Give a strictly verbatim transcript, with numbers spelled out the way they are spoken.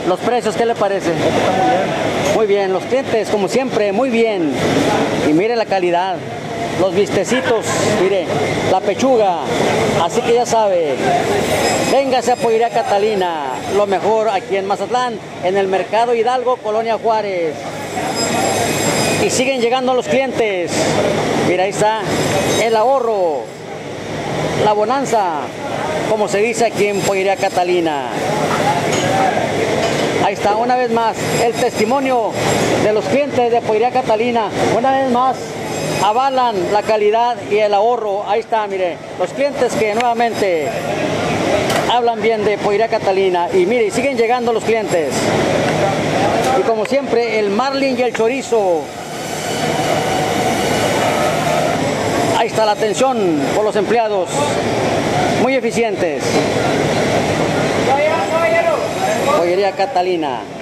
Los precios, ¿qué le parece? Está muy bien. Muy bien, los clientes como siempre, muy bien. Y mire la calidad, los vistecitos, mire, la pechuga. Así que ya sabe, véngase a Pollería Catalina, lo mejor aquí en Mazatlán, en el Mercado Hidalgo, Colonia Juárez. Y siguen llegando los clientes. Mira, ahí está el ahorro, la bonanza, como se dice aquí en Pollería Catalina. Ahí está, una vez más, el testimonio de los clientes de Pollería Catalina. Una vez más, avalan la calidad y el ahorro. Ahí está, mire, los clientes que nuevamente hablan bien de Pollería Catalina. Y mire, siguen llegando los clientes. Y como siempre, el marlin y el chorizo. Ahí está la atención por los empleados, muy eficientes. Pollería Catalina.